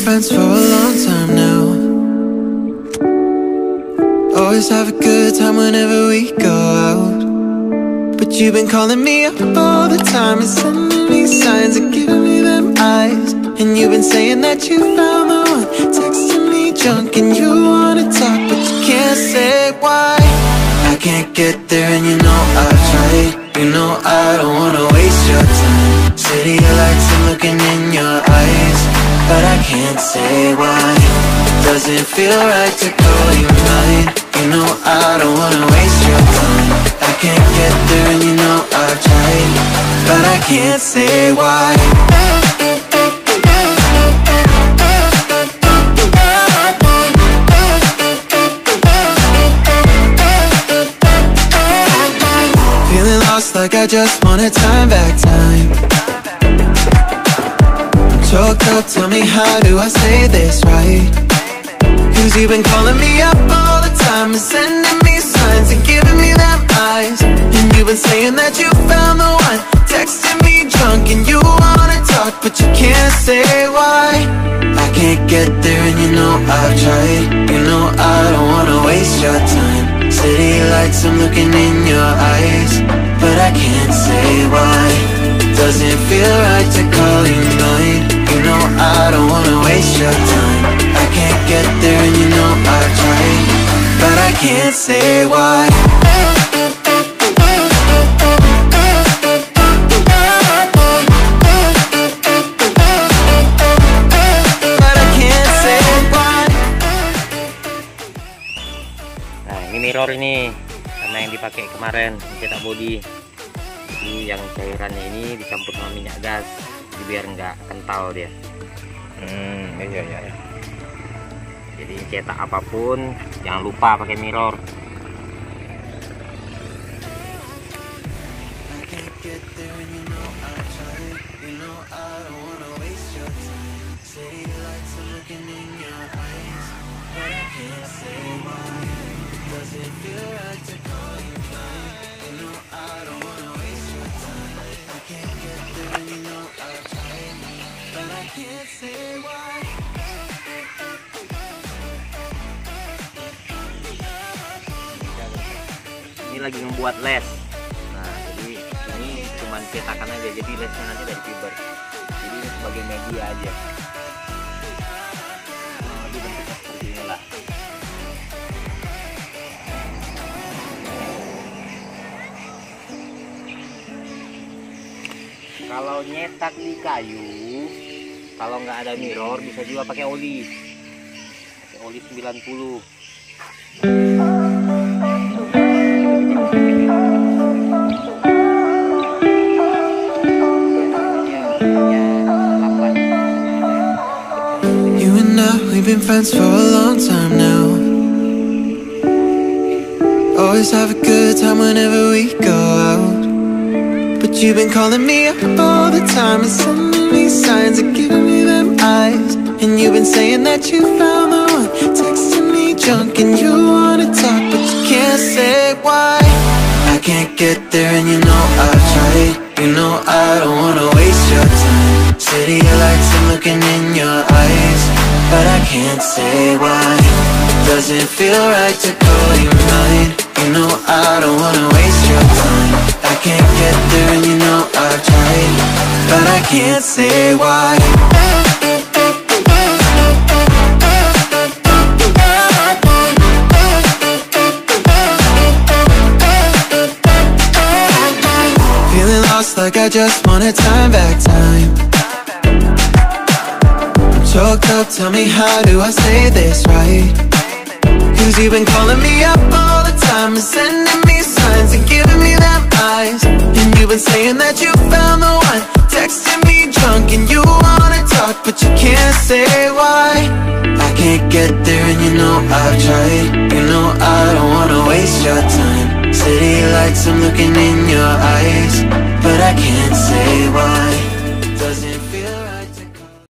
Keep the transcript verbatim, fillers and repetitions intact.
friends for a long time now. Always have a good time whenever we go out. But you've been calling me up all the time and sending me signs and giving me them eyes. And you've been saying that you found the one, texting me junk and you wanna talk, but you can't say why. I can't get there and you know I've tried. You know I don't wanna waste your time. City lights, I'm looking in your eyes, but I can't say why. Doesn't feel right to call you mine. You know I don't wanna waste your time. I can't get there and you know I've tried, but I can't say why. Feeling lost like I just wanna time back time. I'm choked up, tell me how do I say this right? Cause you've been calling me up all the time and sending me signs and giving me them eyes. And you've been saying that you found the one, texting me drunk and you wanna talk, but you can't say why. I can't get there and you know I've tried. You know I don't wanna waste your time. City lights, I'm looking in your eyes, but I can't say why. Doesn't feel right to call you mine. You know I don't wanna waste your time. I can't get there and you know I've tried, but I can't say why. Mirror ini karena yang dipakai kemarin cetak body, jadi yang cairannya ini dicampur sama minyak gas jadi biar nggak kental dia. Hmm, iya iya. Jadi cetak apapun jangan lupa pakai mirror. Ini lagi membuat les. Nah, jadi ini cuman cetakan aja, jadi lesnya nanti dari fiber. Jadi ini sebagai media aja. Nah, jadi bentuknya seperti inilah. Kalau nyetak di kayu, kalau nggak ada mirror bisa juga pakai oli. Pakai oli sembilan puluh. You and I, we've been friends for a long time now. Always have a good time whenever we go out. But you've been calling me up all the time and sending me signs and giving me them eyes. And you've been saying that you found the one, texting me junk and you wanna talk, but you can't say why. I can't get there and you know I've tried. You know I don't wanna waste your time. City lights, I'm looking in your eyes, but I can't say why. Doesn't feel right to call you mine. You know I don't wanna waste your time. I can't get there and you know I've tried, but I can't say why. Feeling lost like I just wanna time back time. I'm choked up, tell me how do I say this right? Cause you've been calling me up all the time and sending me signs and giving me them eyes. And you've been saying that you found the one, texting me drunk and you wanna talk, but you can't say why. I can't get there and you know I've tried. You know I don't wanna waste your time. City lights, I'm looking in your eyes,